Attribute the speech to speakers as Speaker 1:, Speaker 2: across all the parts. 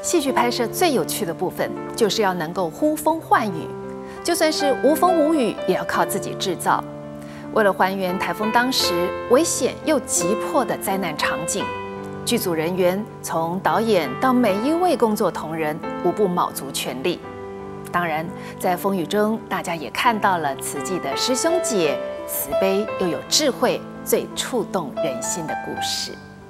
Speaker 1: 戏剧拍摄最有趣的部分，就是要能够呼风唤雨，就算是无风无雨，也要靠自己制造。为了还原台风当时危险又急迫的灾难场景，剧组人员从导演到每一位工作同仁，无不卯足全力。当然，在风雨中，大家也看到了慈济的师兄姐慈悲又有智慧、最触动人心的故事。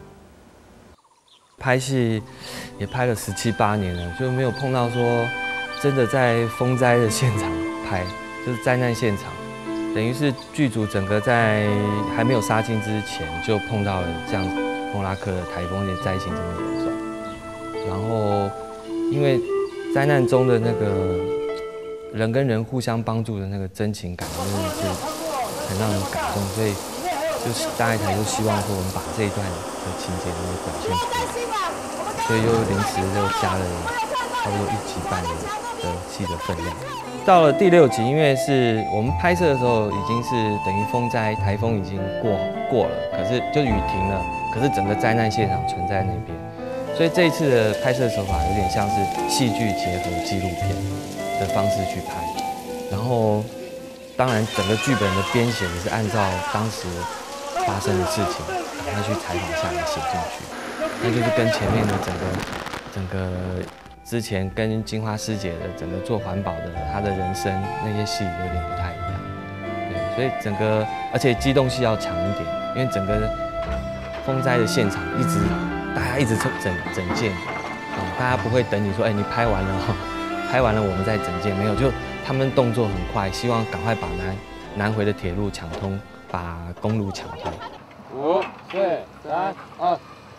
Speaker 2: 拍戏也拍了17、18年了，就没有碰到说真的在风灾的现场拍，就是灾难现场，等于是剧组整个在还没有杀青之前就碰到了这样莫拉克的台风的灾情这么严重，然后因为灾难中的那个人跟人互相帮助的那个真情感，真的是很让人感动，所以就是大爱台就希望说我们把这一段的情节能够表现出来。所以又临时就加了差不多1集半的戏的分量。到了第6集，因为是我们拍摄的时候已经是等于风灾台风已经过了，可是就雨停了，可是整个灾难现场存在那边，所以这一次的拍摄手法有点像是戏剧结合纪录片的方式去拍。然后当然整个剧本的编写也是按照当时发生的事情赶快去采访下来写进去。那就是跟前面的整个之前跟金花师姐的整个做环保的她的人生那些戏有点不太一样，对，所以整个而且机动性要强一点，因为整个风灾的现场大家一直整件，大家不会等你说，你拍完了拍完了我们再整件，没有，就他们动作很快，希望赶快把南回的铁路抢通，把公路抢通。5、4、3、2。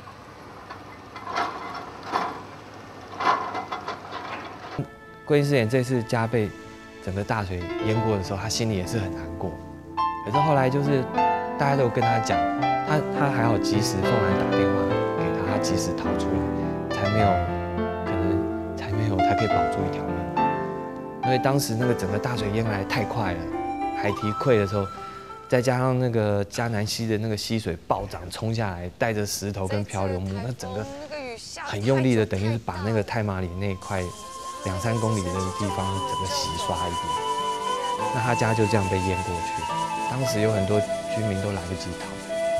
Speaker 2: 桂英师姐这次家被整个大水淹过的时候，她心里也是很难过。可是后来就是大家都有跟她讲，她还好及时，凤兰打电话给她，她及时逃出来，才可以保住一条命。因为当时那个整个大水淹来太快了，海堤溃的时候，再加上那个嘉南溪的那个溪水暴涨冲下来，带着石头跟漂流木，那整个很用力的，等于是把那个太麻里那一块2、3公里的地方整个洗刷一遍，那他家就这样被淹过去。当时有很多居民都来不及逃。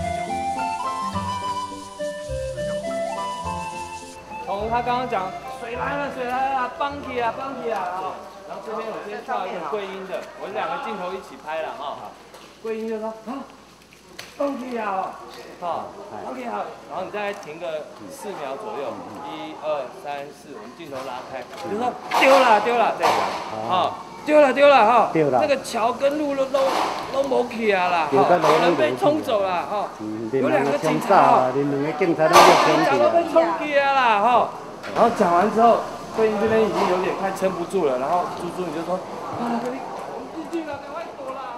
Speaker 2: 从他刚刚讲水来了，帮起啊啊！然后这边我先跳一个桂英的，我们2个镜头一起拍了哈。桂英就说帮起啊，OK 好，然后你再停个4秒左右，1、2、3、4，我们镜头拉开，就说丢了，这样，丢了哈，那个桥跟路都没起啊啦，有人被冲走了哈，有2个警察，警察都被冲起啊啦哈，然后讲完之后，桂英这边已经有点快撑不住了，然后猪猪你就说我们进去了，赶快躲啦！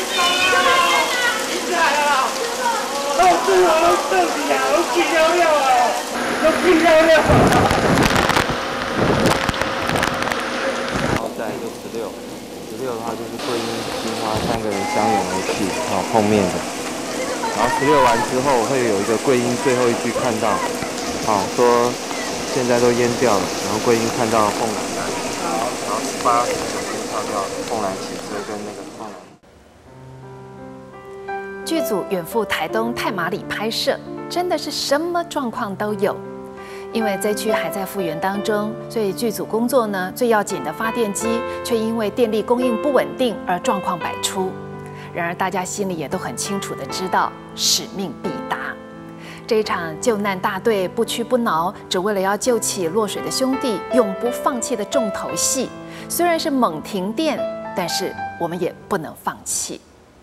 Speaker 2: 起来了啦！老师啊，都倒去啊，都气了啊，都气了。然后再就16的话就是桂英、金花3个人相拥而泣，碰面的。然后16完之后会有一个桂英最后一句看到，说现在都淹掉了，然后桂英看到凤兰，然后18跳掉凤兰骑车跟那个凤兰。
Speaker 1: 剧组远赴台东太麻里拍摄，真的是什么状况都有。因为灾区还在复原当中，所以剧组工作呢最要紧的发电机，却因为电力供应不稳定而状况百出。然而大家心里也都很清楚的知道，使命必达。这一场救难大队不屈不挠，只为了要救起落水的兄弟，永不放弃的重头戏。虽然是猛停电，但是我们也不能放弃。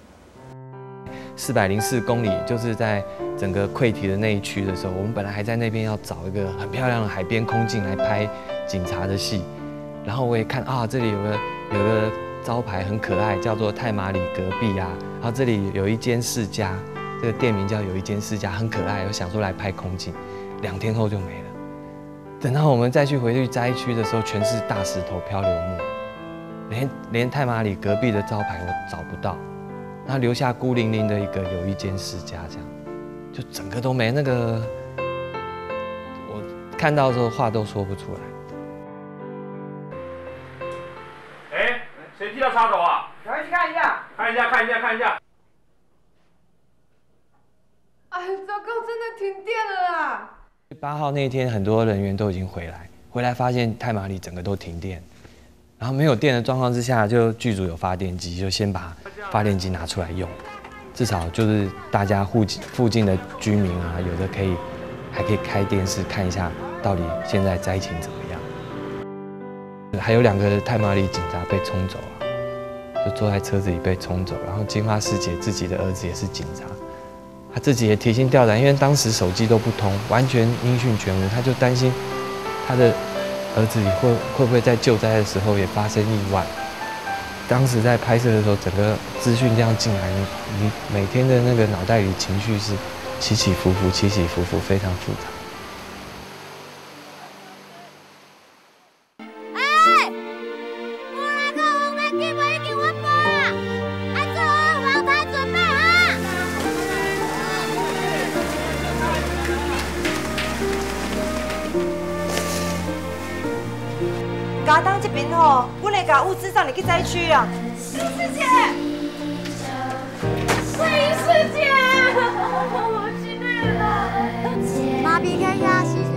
Speaker 2: 404公里，就是在整个溃堤的那一区的时候，我们本来还在那边要找一个很漂亮的海边空镜来拍警察的戏，然后我也看这里有个招牌很可爱，叫做太麻里隔壁啊，然后这里有一间世家，这个店名叫有一间世家，很可爱，我想说来拍空镜，2天后就没了。等到我们再回去灾区的时候，全是大石头漂流木，连太麻里隔壁的招牌我找不到。然后留下孤零零的有一间世家，这样就整个都没那个。我看到的时候话都说不出来。
Speaker 3: 哎，谁踢到插头啊？
Speaker 4: 赶快去看一下。
Speaker 3: 看一下。
Speaker 4: 哎，糟糕，真的停电了啦
Speaker 2: 8号那天，很多人员都已经回来发现太麻里整个都停电，然后没有电的状况之下，就剧组有发电机，就先把发电机拿出来用，至少就是大家附近的居民啊，有的还可以开电视看一下到底现在灾情怎么样。还有2个太麻里警察被冲走啊，就坐在车子里被冲走，然后金花师姐自己的儿子也是警察。他自己也提心吊胆，因为当时手机都不通，完全音讯全无，他就担心他的儿子会不会在救灾的时候也发生意外。当时在拍摄的时候，整个资讯这样进来，你每天的那个脑袋里情绪是起起伏伏，非常复杂。
Speaker 5: 嘉东这边吼，阮会甲物资送你去灾区啊。
Speaker 4: 师姐，慧师姐，我心累了。
Speaker 6: 妈咪看呀，